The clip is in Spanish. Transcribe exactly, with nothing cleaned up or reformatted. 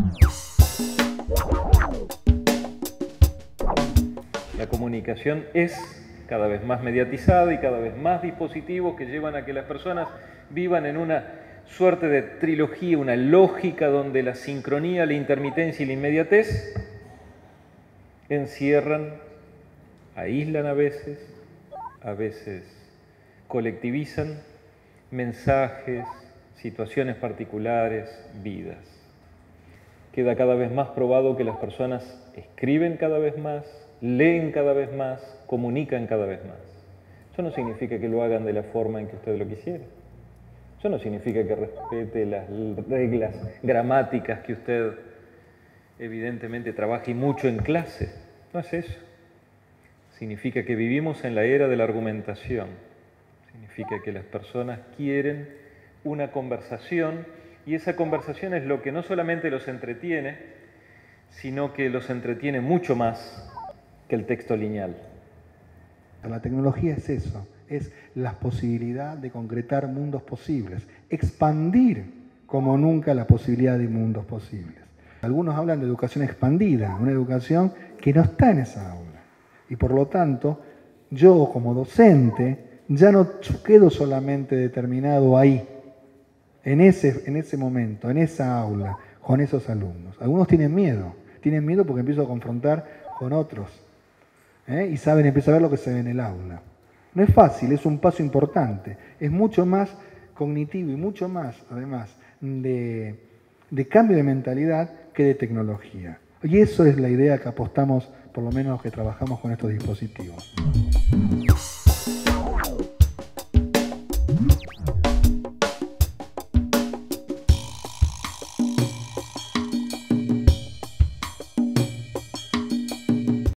La comunicación es cada vez más mediatizada y cada vez más dispositivos que llevan a que las personas vivan en una suerte de trilogía, una lógica donde la sincronía, la intermitencia y la inmediatez encierran, aíslan a veces, a veces colectivizan mensajes, situaciones particulares, vidas. Queda cada vez más probado que las personas escriben cada vez más, leen cada vez más, comunican cada vez más. Eso no significa que lo hagan de la forma en que usted lo quisiera. Eso no significa que respete las reglas gramáticas que usted evidentemente trabaja y mucho en clase. No es eso. Significa que vivimos en la era de la argumentación. Significa que las personas quieren una conversación y esa conversación es lo que no solamente los entretiene, sino que los entretiene mucho más que el texto lineal. La tecnología es eso, es la posibilidad de concretar mundos posibles, expandir como nunca la posibilidad de mundos posibles. Algunos hablan de educación expandida, una educación que no está en esa aula. Y por lo tanto, yo como docente ya no quedo solamente determinado ahí, en ese, en ese momento, en esa aula, con esos alumnos. Algunos tienen miedo, tienen miedo porque empiezo a confrontar con otros. ¿eh? Y saben, empiezan a ver lo que se ve en el aula. No es fácil, es un paso importante. Es mucho más cognitivo y mucho más, además, de, de cambio de mentalidad que de tecnología. Y eso es la idea que apostamos, por lo menos los que trabajamos con estos dispositivos.